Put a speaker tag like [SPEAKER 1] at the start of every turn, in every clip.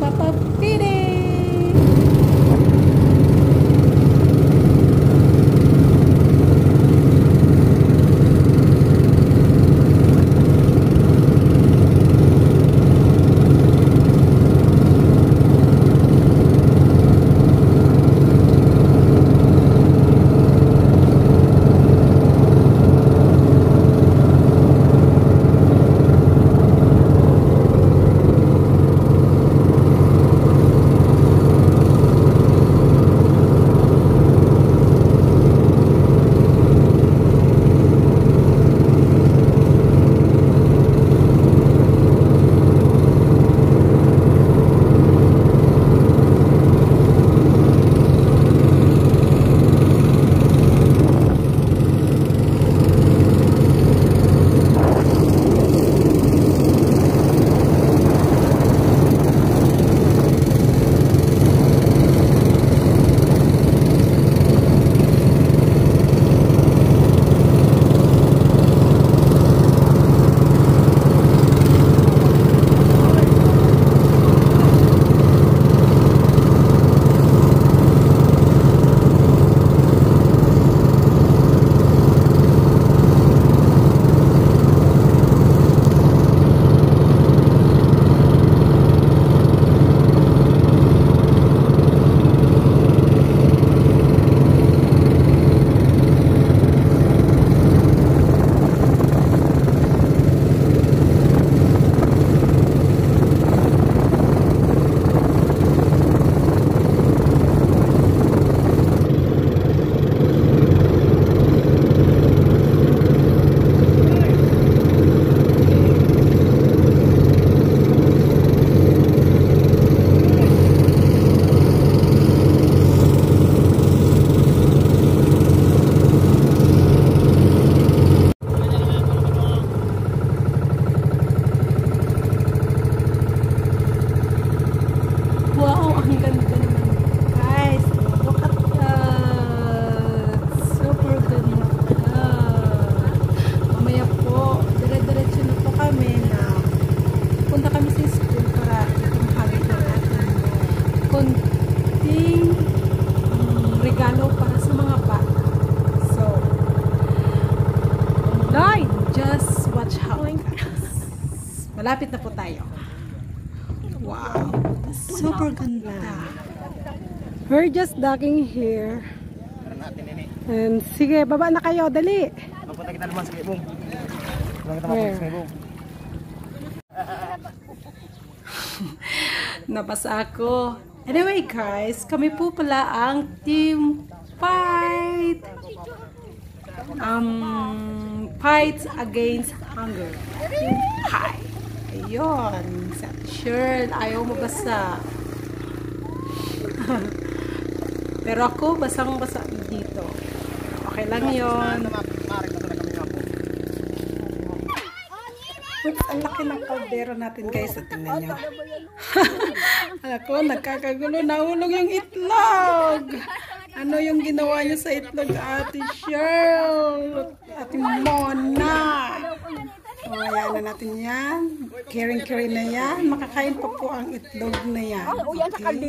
[SPEAKER 1] Papa Pidi. Regalo para sa mga bata. So, Lloyd, just watch how malapit na po tayo. Wow, super ganda. We're just docking here. And sige, baba na kayo, dali.
[SPEAKER 2] Mapunta kita naman sa Ibong.
[SPEAKER 1] Where? Napasa ako. Anyway guys, kami po pala ang Team Fight. Fight Against Hunger. Hi. Ayun. Sa shirt. Ayaw mabasa. Pero ako, basang-basa dito. Okay lang yun. Oops, ang laki ng kaldero natin guys. Tingnan nyo. Ako, nagkakagulo. Nahulog yung itlog. Ano yung ginawa niyo sa itlog, Ate Cheryl? Ate Mona. O, ayan na natin yan. Caring na yan. Makakain pa po ang itlog na yan. Okay.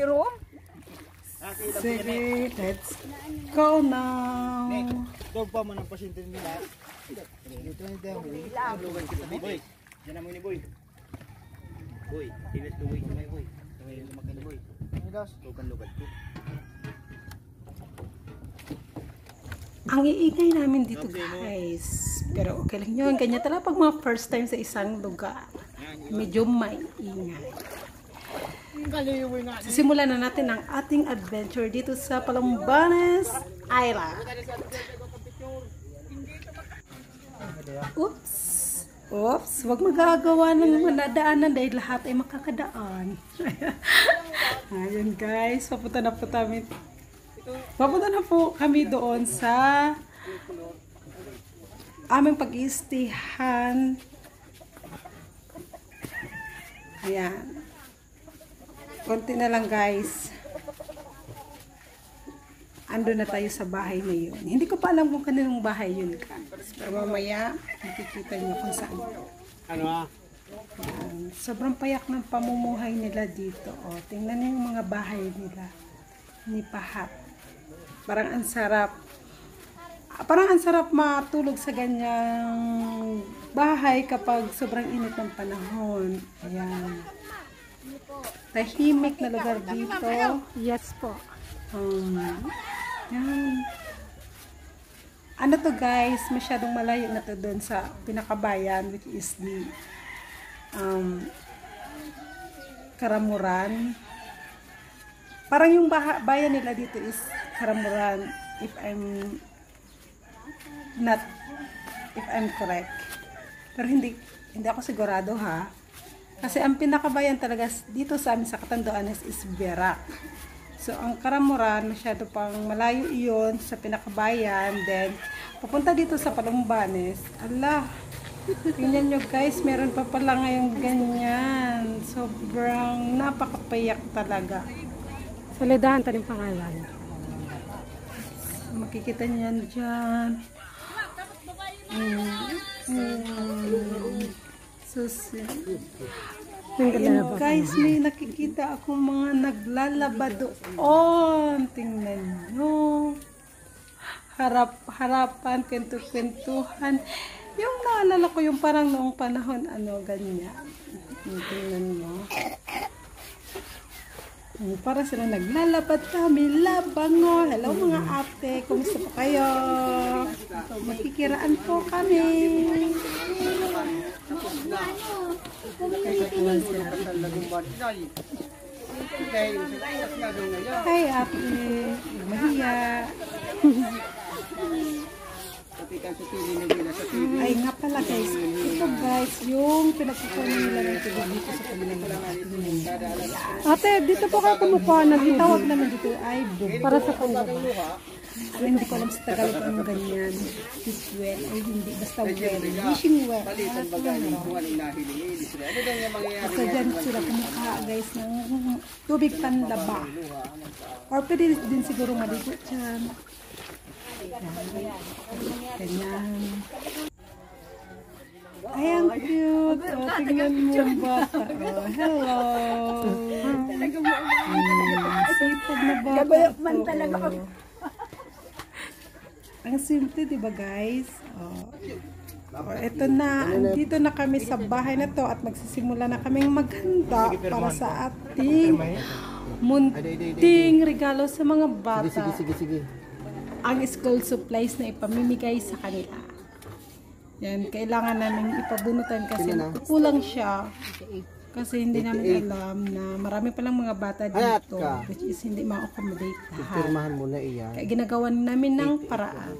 [SPEAKER 1] Sige, let's go now.
[SPEAKER 2] Dog pa man ang pasyente nila. Dito na daw. Boy, diyan mo ni boy. Boy, tinis to boy, may boy. May lumakan boy. Nidas, tukan lugat ko.
[SPEAKER 1] Ang iingay namin dito guys. Pero okay lang yun. Ganyan talaga pag mga first time sa isang lugar. Medyo may ingay. Sisimulan na natin ang ating adventure dito sa Palambanes Island. Oops! Oops! Huwag magagawa ng manadaanan dahil lahat ay makakadaan. Ayun guys, papunta na po kami doon sa aming pag-iistihan. Ayan. Konti na lang guys. Ando na tayo sa bahay na yun. Hindi ko pa alam kung kanilang bahay yun guys. Pero mamaya, makikita nyo kung saan.
[SPEAKER 2] Ano ah?
[SPEAKER 1] Sobrang payak ng pamumuhay nila dito. O, tingnan niyo yung mga bahay nila. Nipahat. Parang ang sarap. Parang ang sarap matulog sa ganyang bahay kapag sobrang init ng panahon. Ayan. Tahimik na lugar dito.
[SPEAKER 3] Yes po.
[SPEAKER 1] Yan. Ano to guys, masyadong malayo na to doon sa pinakabayan, which is the Karamuran. Parang yung bayan nila dito is Karamuran, if I'm correct. Pero hindi ako sigurado ha. Kasi ang pinakabayan talaga dito sa amin sa Catanduanes is Verac. So, ang Karamuran, masyado pang malayo iyon sa pinakabayan. Then, papunta dito sa Palumbanes. Ala, tingnan nyo guys, meron pa pala ngayong ganyan. Sobrang napakapayak talaga.
[SPEAKER 3] Solidahan tayo yung pangalan.
[SPEAKER 1] Makikita niyan dyan. Ayun, guys, may nakikita akong mga naglalaba doon. Tingnan nyo. Harapan, kwentuhan. Yung naalala ko yung parang noong panahon, ganyan. Tingnan mo. Para sila naglalabad kami, labango. Hello mga ate, kumusta po kayo? Makikiraan po kami. Hi ate, mahiya. Ay nga pala guys, ito guys, yung pinagkukunin nila ng tubig dito sa kabilang
[SPEAKER 3] Ate, dito po kayo kumukuha ng
[SPEAKER 1] tawag naman dito ay
[SPEAKER 3] para sa panglaba.
[SPEAKER 1] hindi ko alam sa Tagalog ang ganyan. Fish well, ay hindi, basta well. Fishing well. Basta dyan sila kumukuha guys ng tubig panlaba. Or pwede din siguro maligo dyan. Ganyan. Ay, ang cute. Oh, tingnan mo yung bata. Oh, hello. Sipag na bata. Ang simple, diba guys? Oh, eto na. Andito na kami sa bahay na to at magsisimula na kaming maghanda para sa ating munting regalo sa mga bata.
[SPEAKER 2] Sige.
[SPEAKER 1] Ang school supplies na ipamimigay sa kanila. Yan, kailangan namin ipabunutan kasi kulang siya. Kasi hindi namin alam na marami palang mga bata dito which is hindi ma-accommodate lahat.
[SPEAKER 2] Pirmahan mo na iyan.
[SPEAKER 1] Kaya ginagawa namin ng paraan.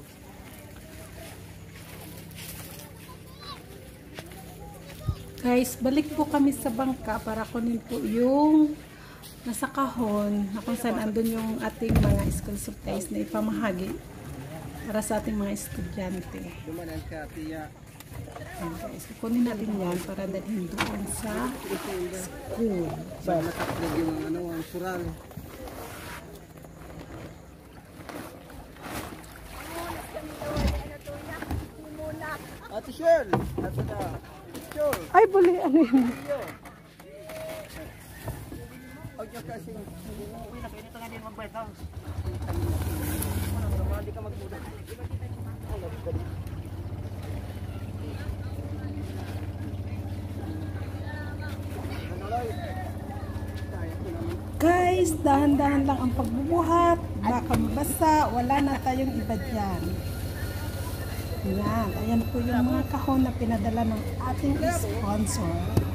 [SPEAKER 1] Guys, balik po kami sa bangka para kunin po yung nasa kahon na kung saan andun yung ating mga school supplies na ipamahagi para sa ating mga estudyante.
[SPEAKER 2] Dumanan ka, tiya.
[SPEAKER 1] Ayan guys, kukunin natin yan para dalhin doon sa school.
[SPEAKER 2] Ba, mataklag yung ang sural. Ate Shirl! Ate na. Shirl!
[SPEAKER 3] Ay, buli, ano yun?
[SPEAKER 2] Huwag niyo kasi uwi na kayo nito nga din mag-White House. Hindi ka magbuda.
[SPEAKER 1] Guys, dahan-dahan lang ang pagbubuhat. Baka mabasa, wala na tayong iba dyan. Yan, ayan po yung mga kahon na pinadala ng ating sponsor.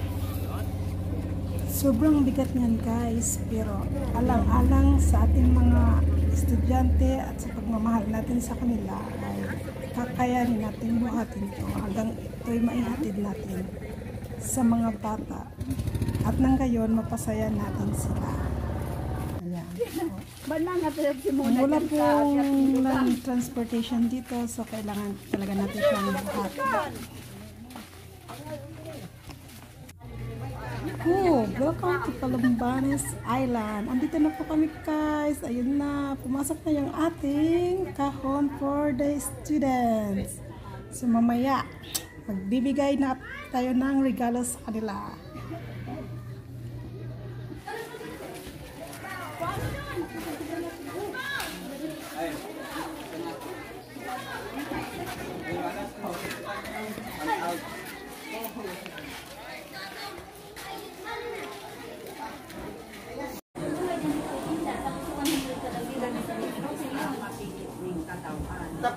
[SPEAKER 1] Sobrang bigat niyan guys, pero alang-alang sa ating mga estudyante at sa pagmamahal natin sa kanila ay kakayanin natin buhatin ito hanggang ito'y maihatid natin sa mga bata. At nang gayon, mapasaya natin sila. Ayan. Wala pong transportation dito, so kailangan talaga natin siyang buhatin. Oh, welcome to Palumbanes Island. Andito na po kami guys. Ayun na, pumasok na yung ating kahon for the students. So mamaya, magbibigay na tayo ng regalo sa kanila.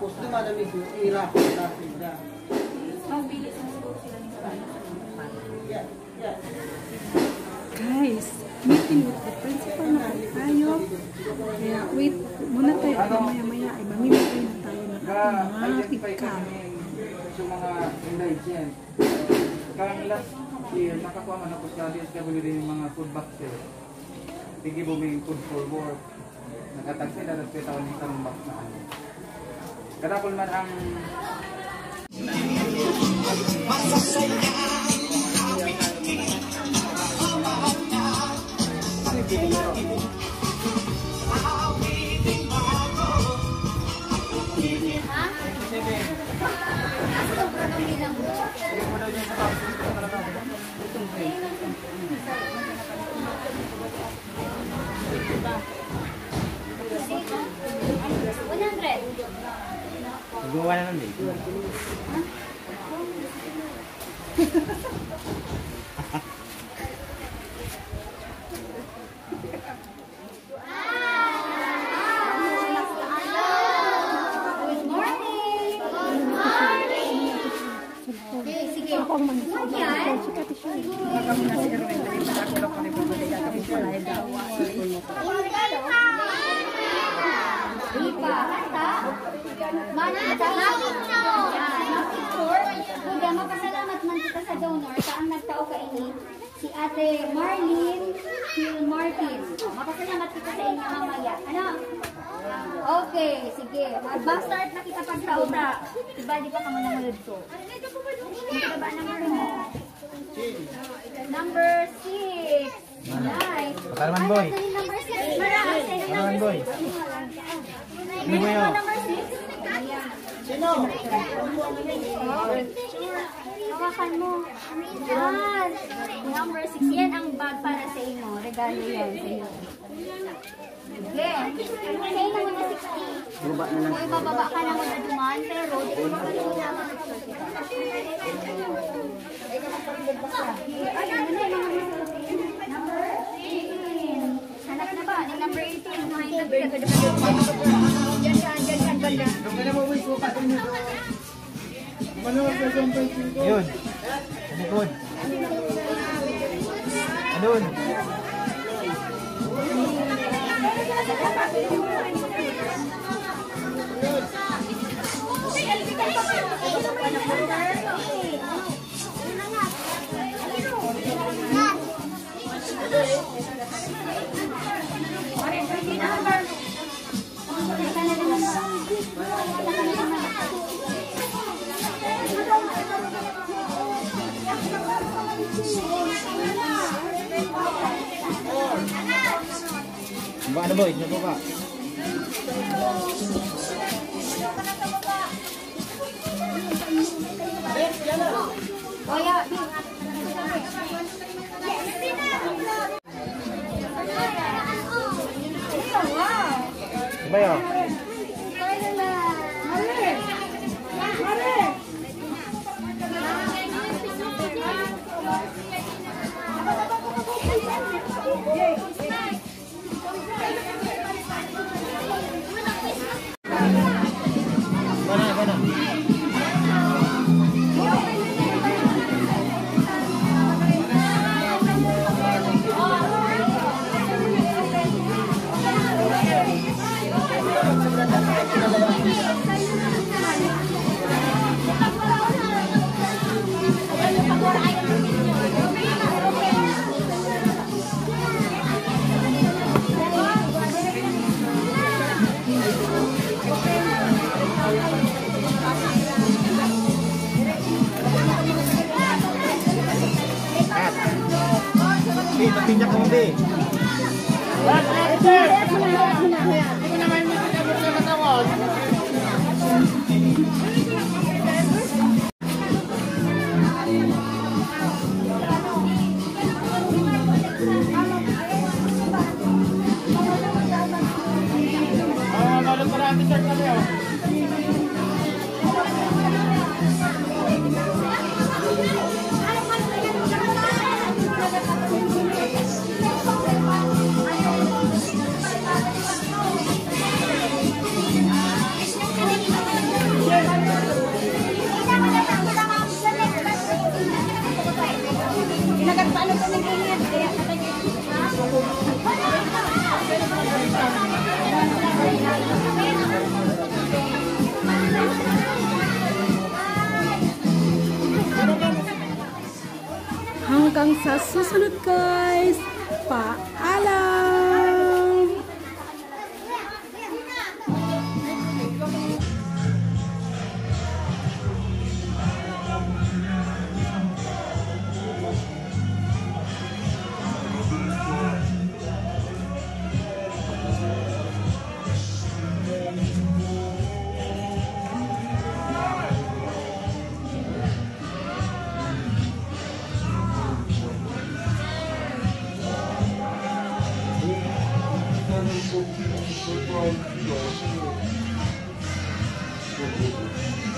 [SPEAKER 2] Tapos lumalamig yung irap.
[SPEAKER 3] Guys, meeting with the principal na po tayo. Kaya wait muna tayo. Maya-maya ay mamimigay na tayo ng mga tikam.
[SPEAKER 4] Sa mga indigent. Karang last year, nakakuha man ako sa DSWD yung mga food boxes. Tigi buming food for work. Nakatagsi na nagpitaw ng isang box na ano. Kadapol man ang
[SPEAKER 2] Gumawa na lang din.
[SPEAKER 5] Mapasalamat man kita sa donor sa ang nagtao ka ini si Ate Marlene Hill Martin. Mapasalamat kita sa inyo mamaya. Ano? Okay, sige. Mag-start na kita pagtao ta. Diba, di pa ka mo namulod ko? Ito ba number mo? Number 6. Nice.
[SPEAKER 2] Pakalaman, boy.
[SPEAKER 5] Number 6. Marami.
[SPEAKER 2] Pakalaman, boy.
[SPEAKER 5] Ano ba yun? Number 6. Sino? Hawakan mo. Yan. Number 6. Yan ang bag para sa inyo. Regalo yan sa inyo. Sige. Sa inyo na 60. Kung ibababa ka na muna duman, pero di ko makalimutan. Ayun, number 18. Hanap na ba? Number 18. Diyan, banda.
[SPEAKER 2] Yun. Likod. Andun. Ano boy? Ano ba? Ba yun? Pinyak mo ba?
[SPEAKER 3] Hanggang sa susunod guys. Paalam!
[SPEAKER 6] Thank you.